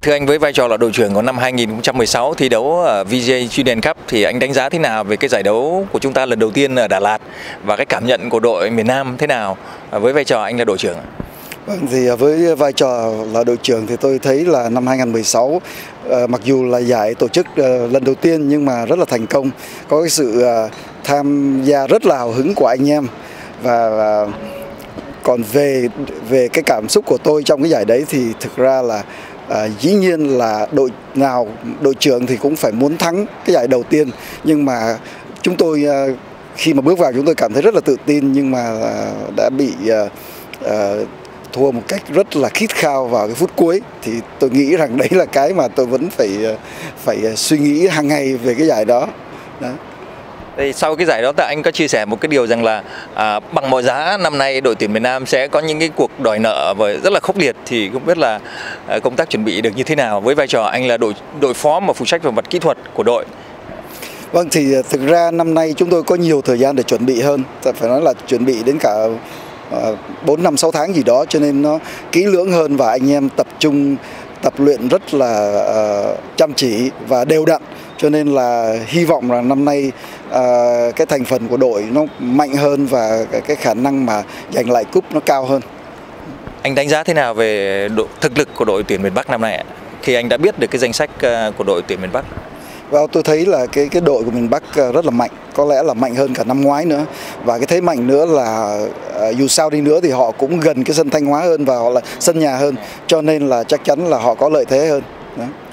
Thưa anh, với vai trò là đội trưởng của năm 2016 thi đấu ở VJ Junior Cup thì anh đánh giá thế nào về cái giải đấu của chúng ta lần đầu tiên ở Đà Lạt và cái cảm nhận của đội miền Nam thế nào với vai trò anh là đội trưởng? Vâng, thì với vai trò là đội trưởng thì tôi thấy là năm 2016 mặc dù là giải tổ chức lần đầu tiên nhưng mà rất là thành công, có cái sự tham gia rất là hào hứng của anh em. Và còn về cái cảm xúc của tôi trong cái giải đấy thì thực ra là dĩ nhiên là đội trưởng thì cũng phải muốn thắng cái giải đầu tiên, nhưng mà chúng tôi khi mà bước vào chúng tôi cảm thấy rất là tự tin, nhưng mà đã bị thua một cách rất là khít khao vào cái phút cuối. Thì tôi nghĩ rằng đấy là cái mà tôi vẫn phải suy nghĩ hàng ngày về cái giải đó. Thì sau cái giải đó anh có chia sẻ một cái điều rằng là bằng mọi giá năm nay đội tuyển miền Nam sẽ có những cái cuộc đòi nợ và rất là khốc liệt, thì không biết là công tác chuẩn bị được như thế nào với vai trò anh là đội phó mà phụ trách về mặt kỹ thuật của đội? Vâng, thì thực ra năm nay chúng tôi có nhiều thời gian để chuẩn bị hơn, phải nói là chuẩn bị đến cả 4, 5, 6 tháng gì đó, cho nên nó kỹ lưỡng hơn và anh em tập trung tập luyện rất là chăm chỉ và đều đặn, cho nên là hy vọng là năm nay cái thành phần của đội nó mạnh hơn và cái khả năng mà giành lại cúp nó cao hơn. Anh đánh giá thế nào về thực lực của đội tuyển miền Bắc năm nay ạ? Khi anh đã biết được cái danh sách của đội tuyển miền Bắc. Và tôi thấy là cái đội của miền Bắc rất là mạnh, có lẽ là mạnh hơn cả năm ngoái nữa. Và cái thế mạnh nữa là dù sao đi nữa thì họ cũng gần cái sân Thanh Hóa hơn và họ là sân nhà hơn, cho nên là chắc chắn là họ có lợi thế hơn. Đó.